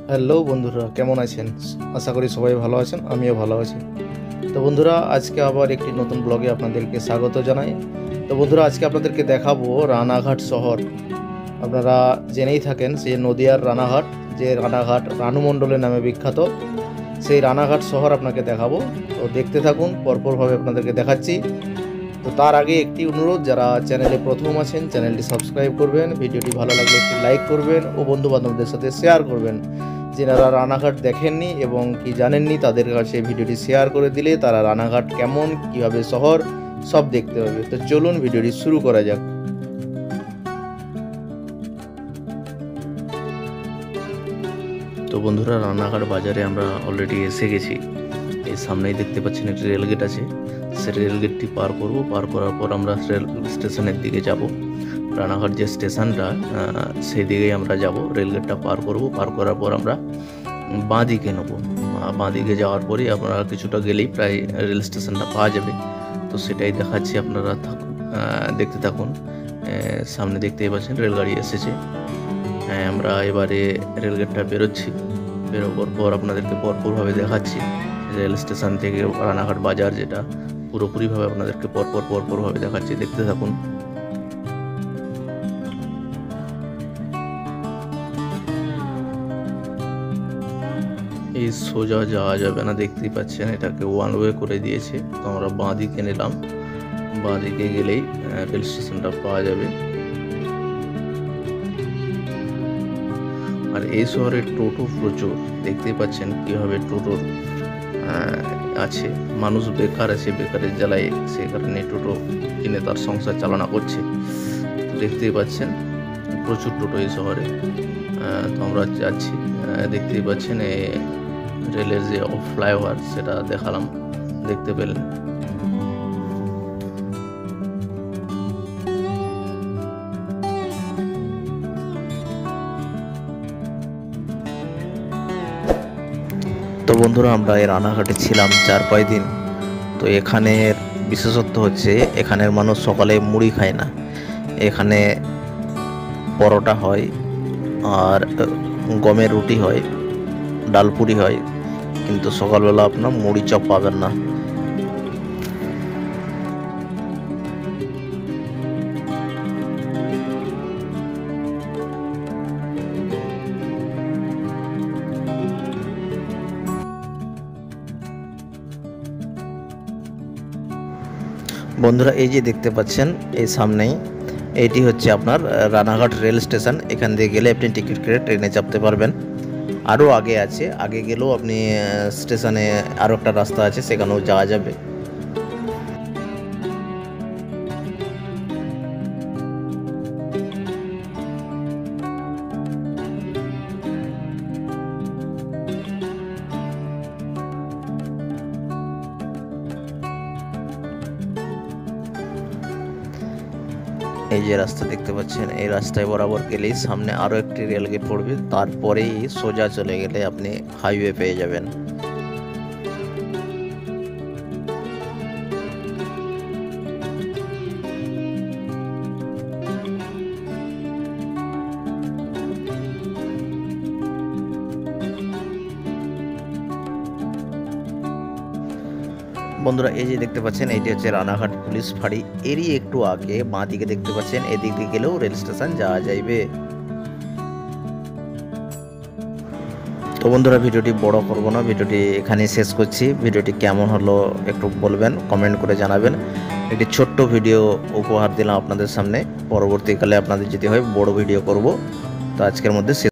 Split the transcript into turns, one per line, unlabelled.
Hello বন্ধুরা, কেমন আছেন? আশা করি সবাই ভালো আছেন, আমিও ভালো আছি। তো বন্ধুরা, আজকে আবার একটি নতুন ব্লগে আপনাদেরকে স্বাগত জানাই। তো বন্ধুরা, আজকে আপনাদেরকে দেখাবো রানাঘাট শহর। আপনারা জেনেই থাকেন যে নদিয়ার রানাঘাট, যে রানাঘাট রানু মণ্ডলের নামে বিখ্যাত, সেই রানাঘাট শহর আপনাকে দেখাবো। তো দেখতে থাকুন, পরপরভাবে আপনাদেরকে দেখাচ্ছি। তো তার আগে একটি অনুরোধ, যারা চ্যানেলে প্রথম আছেন চ্যানেলটি সাবস্ক্রাইব করবেন, ভিডিওটি ভালো লাগলে একটি লাইক করবেন ও বন্ধুবান্ধবদের সাথে শেয়ার করবেন। যারা রানাঘাট দেখেননি এবং কি জানেননি তাদের কাছে ভিডিওটি শেয়ার করে দিলে তারা রানাঘাট কেমন, কিভাবে শহর, সব দেখতে পাবে। তো চলুন ভিডিওটি শুরু করা যাক। তো বন্ধুরা, রানাঘাট বাজারে আমরা অলরেডি এসে গেছি। এই সামনেই দেখতে পাচ্ছেন একটি রেলগেট আছে, সেই রেলগেটটি পার করব। পার করার পর আমরা রেল স্টেশনের দিকে যাব। রানাঘাট যে স্টেশনটা, সেই দিকেই আমরা যাব। রেলগেটটা পার করব। পার করার পর আমরা বাঁ দিকে নেব। বাঁ দিকে যাওয়ার পরেই আপনারা কিছুটা গেলেই প্রায় রেল স্টেশনটা পাওয়া যাবে। তো সেটাই দেখাচ্ছি, আপনারা দেখতে থাকুন। সামনে দেখতেই পাচ্ছেন রেলগাড়ি এসেছে। আমরা এবারে রেলগেটটা বেরোচ্ছি। বেরোবার পর আপনাদেরকে পরপরভাবে দেখাচ্ছি রেল স্টেশন থেকে রানাঘাট বাজার, যেটা পুরোপুরিভাবে আপনাদেরকে পরপরভাবে দেখাচ্ছি। দেখতে থাকুন। এই সোজা যাওয়া যাবে না, দেখতেই পাচ্ছেন এটাকে ওয়ান ওয়ে করে দিয়েছে। তো আমরা বাঁ দিকে নিলাম। বাঁ দিকে গেলেই রেল স্টেশনটা পাওয়া যাবে। আর এই শহরে টোটো প্রচুর, দেখতেই পাচ্ছেন কিভাবে টোটোর আছে। মানুষ বেকার আছে, বেকারের জ্বালায় সেই কারণে টোটো কিনে তার সংসার চালনা করছে। তো দেখতেই পাচ্ছেন প্রচুর টোটো এই শহরে। তো আমরা যাচ্ছি। দেখতেই পাচ্ছেন রেলের যে ফ্লাইওভার, সেটা দেখালাম, দেখতে পেলেন। তো বন্ধুরা, আমরা এই রানাঘাটে ছিলাম 4-5 দিন। তো এখানের বিশেষত্ব হচ্ছে, এখানের মানুষ সকালে মুড়ি খায় না। এখানে পরোটা হয়, আর গমের রুটি হয়, ডালপুরি হয়, কিন্তু সকালবেলা আপনার মুড়ি চপ পাবেন না। বন্ধুরা, এই যে দেখতে পাচ্ছেন এই সামনেই, এইটি হচ্ছে আপনার রানাঘাট রেল স্টেশন। এখান দিয়ে গেলে আপনি টিকিট কেটে ট্রেনে চাপতে পারবেন। আরও আগে আছে, আগে গেলেও আপনি স্টেশনে আরও একটা রাস্তা আছে, সেখানেও যাওয়া যাবে। এই যে রাস্তা দেখতে পাচ্ছেন, এই রাস্তায় বরাবর গেলেই সামনে আরও একটি রেলগেট পড়বে, তারপরেই সোজা চলে গেলে আপনি হাইওয়ে পেয়ে যাবেন। বন্ধুরা, এই যে দেখতে পাচ্ছেন, এইটি হচ্ছে রানাঘাট পুলিশ ফাঁড়ি। এরই একটু আগে বাঁ দিকে দেখতে পাচ্ছেন, এদিক দিয়ে গেলেও রেল স্টেশন যাওয়া যাইবে। তো বন্ধুরা, ভিডিওটি বড় করব না, ভিডিওটি এখানে শেষ করছি। ভিডিওটি কেমন হলো একটু বলবেন, কমেন্ট করে জানাবেন। একটি ছোট্ট ভিডিও উপহার দিলাম আপনাদের সামনে। পরবর্তীকালে আপনাদের যদি হয় বড় ভিডিও করব। তো আজকের মধ্যে